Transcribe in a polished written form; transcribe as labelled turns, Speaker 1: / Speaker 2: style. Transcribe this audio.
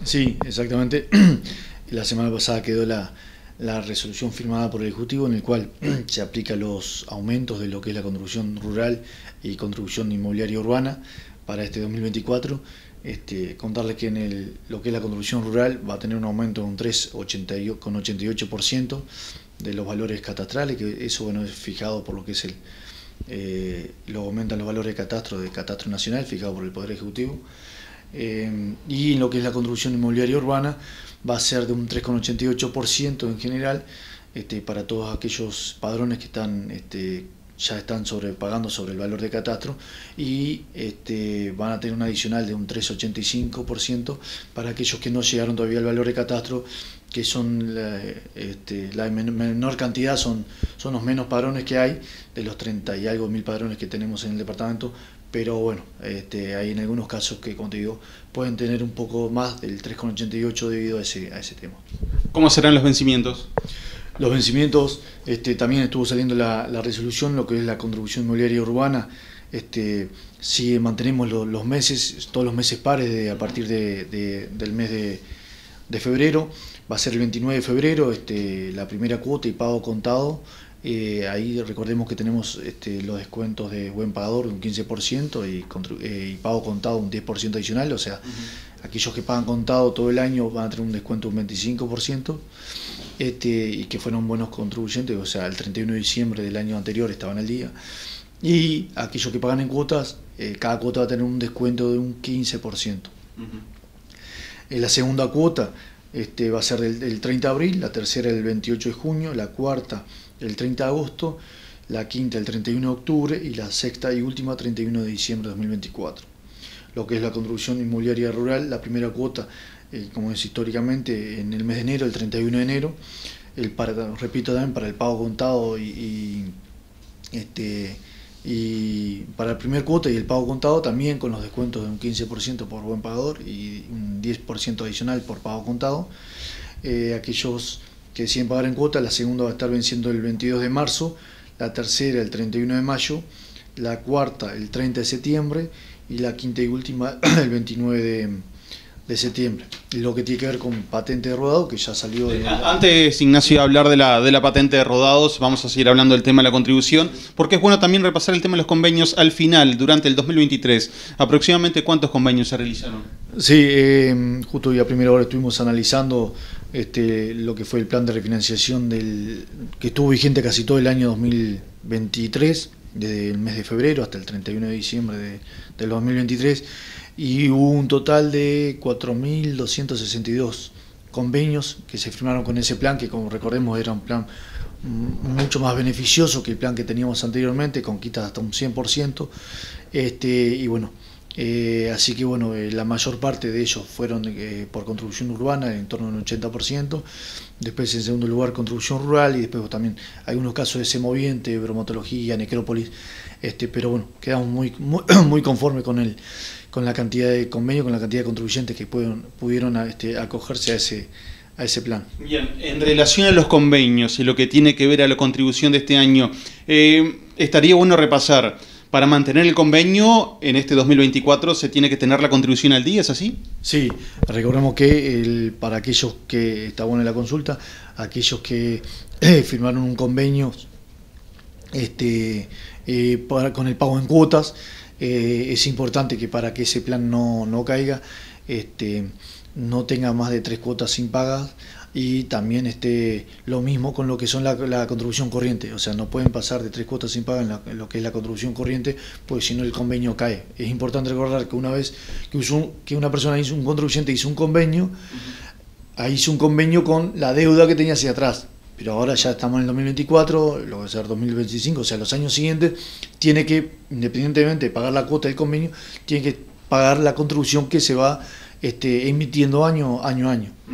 Speaker 1: Sí, exactamente. La semana pasada quedó la resolución firmada por el Ejecutivo en el cual se aplica los aumentos de lo que es la contribución rural y contribución inmobiliaria urbana para este 2024. Contarles que lo que es la contribución rural va a tener un aumento de un 3,88% de los valores catastrales, que eso bueno es fijado por lo que es lo aumentan los valores de catastro nacional, fijado por el Poder Ejecutivo. Y en lo que es la contribución inmobiliaria urbana va a ser de un 3,88% en general, para todos aquellos padrones que ya están pagando sobre el valor de catastro, y van a tener un adicional de un 3,85% para aquellos que no llegaron todavía al valor de catastro, que son la menor cantidad, son los menos padrones que hay, de los 30 y algo mil padrones que tenemos en el departamento. Pero bueno, hay en algunos casos que, como te digo, pueden tener un poco más del 3,88 debido a ese tema.
Speaker 2: ¿Cómo serán los vencimientos?
Speaker 1: Los vencimientos, también estuvo saliendo la resolución, lo que es la contribución inmobiliaria urbana. Si mantenemos los meses, todos los meses pares a partir del mes de febrero, va a ser el 29 de febrero la primera cuota y pago contado. Ahí recordemos que tenemos los descuentos de buen pagador un 15% y pago contado un 10% adicional, o sea, aquellos que pagan contado todo el año van a tener un descuento de un 25%, y que fueron buenos contribuyentes, o sea, el 31 de diciembre del año anterior estaban al día. Y aquellos que pagan en cuotas, cada cuota va a tener un descuento de un 15%. La segunda cuota va a ser del 30 de abril, la tercera el 28 de junio, la cuarta el 30 de agosto, la quinta el 31 de octubre y la sexta y última 31 de diciembre de 2024. Lo que es la contribución inmobiliaria rural, la primera cuota, como es históricamente, en el mes de enero, el 31 de enero, repito también, para el pago contado y para el primer cuota y el pago contado también con los descuentos de un 15% por buen pagador y un 10% adicional por pago contado. Aquellos que deciden pagar en cuota, la segunda va a estar venciendo el 22 de marzo, la tercera el 31 de mayo, la cuarta el 30 de septiembre y la quinta y última el 29 de septiembre. Lo que tiene que ver con patente de rodado, que ya salió
Speaker 2: Antes, Ignacio, de hablar de la patente de rodados, vamos a seguir hablando del tema de la contribución, porque es bueno también repasar el tema de los convenios al final, durante el 2023. ¿Aproximadamente cuántos convenios se realizaron?
Speaker 1: Sí, justo hoy a primera hora estuvimos analizando lo que fue el plan de refinanciación que estuvo vigente casi todo el año 2023, desde el mes de febrero hasta el 31 de diciembre del 2023, y hubo un total de 4.262 convenios que se firmaron con ese plan, que como recordemos era un plan mucho más beneficioso que el plan que teníamos anteriormente, con quitas hasta un 100%, y bueno, así que bueno, la mayor parte de ellos fueron por contribución urbana, en torno a un 80%, después en segundo lugar contribución rural, y después también algunos casos de semoviente, bromatología, necrópolis, pero bueno, quedamos muy conformes con la cantidad de convenios, con la cantidad de contribuyentes que pudieron acogerse a ese plan.
Speaker 2: Bien, en relación a los convenios y lo que tiene que ver a la contribución de este año, estaría bueno repasar. Para mantener el convenio en este 2024 se tiene que tener la contribución al día, ¿es así?
Speaker 1: Sí, recordemos que para aquellos que, está buena la consulta, aquellos que firmaron un convenio con el pago en cuotas, es importante que para que ese plan no caiga, no tenga más de 3 cuotas sin pagas, y también lo mismo con lo que son la contribución corriente, o sea, no pueden pasar de 3 cuotas sin pagar en lo que es la contribución corriente, porque si no el convenio cae. Es importante recordar que una vez que una persona un contribuyente hizo un convenio, ahí hizo un convenio con la deuda que tenía hacia atrás, pero ahora ya estamos en el 2024, lo va a ser 2025, o sea, los años siguientes tiene que, independientemente de pagar la cuota del convenio, tiene que pagar la contribución que se va emitiendo año a año.